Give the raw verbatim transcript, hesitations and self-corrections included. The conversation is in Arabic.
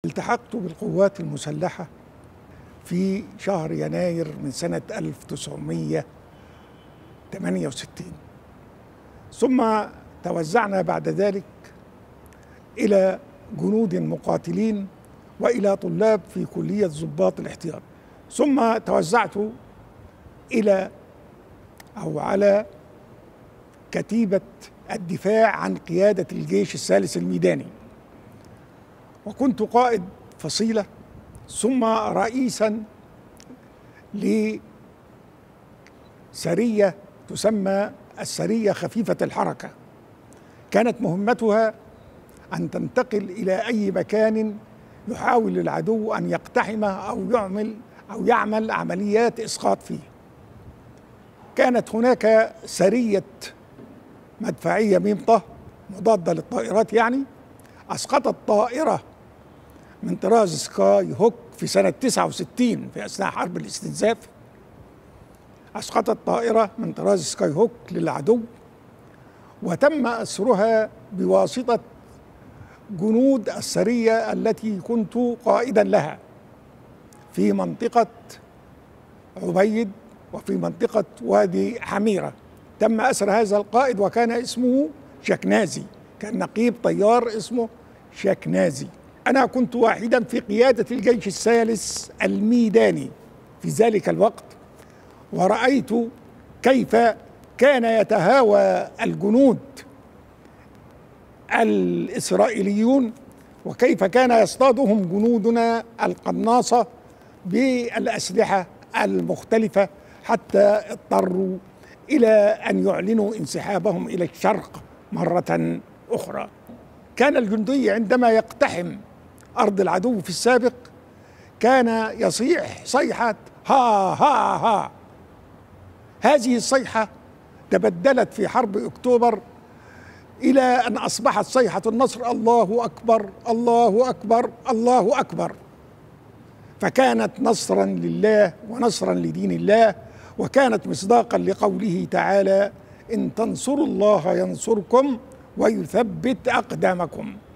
التحقت بالقوات المسلحة في شهر يناير من سنة ألف وتسعمائة وثمانية وستين، ثم توزعنا بعد ذلك إلى جنود مقاتلين وإلى طلاب في كلية ضباط الاحتياط، ثم توزعت إلى أو على كتيبة الدفاع عن قيادة الجيش الثالث الميداني، وكنت قائد فصيلة ثم رئيسا لسرية تسمى السرية خفيفة الحركة. كانت مهمتها أن تنتقل إلى أي مكان يحاول العدو أن يقتحمه أو يعمل أو يعمل عمليات إسقاط فيه. كانت هناك سرية مدفعية ميمطة مضادة للطائرات، يعني أسقطت طائرة من طراز سكاي هوك في سنة تسعة وستين في أثناء حرب الاستنزاف. أسقطت طائرة من طراز سكاي هوك للعدو، وتم أسرها بواسطة جنود السرية التي كنت قائدا لها في منطقة عبيد وفي منطقة وادي حميرة. تم أسر هذا القائد وكان اسمه شكنازي، كان نقيب طيار اسمه شكنازي. أنا كنت واحدا في قيادة الجيش الثالث الميداني في ذلك الوقت، ورأيت كيف كان يتهاوى الجنود الإسرائيليون وكيف كان يصطادهم جنودنا القناصة بالأسلحة المختلفة، حتى اضطروا إلى أن يعلنوا انسحابهم إلى الشرق مرة أخرى. كان الجندي عندما يقتحم أرض العدو في السابق كان يصيح صيحة ها ها ها. هذه الصيحة تبدلت في حرب أكتوبر إلى أن أصبحت صيحة النصر الله أكبر الله أكبر الله أكبر، فكانت نصرا لله ونصرا لدين الله، وكانت مصداقا لقوله تعالى: إن تنصروا الله ينصركم ويثبت أقدامكم.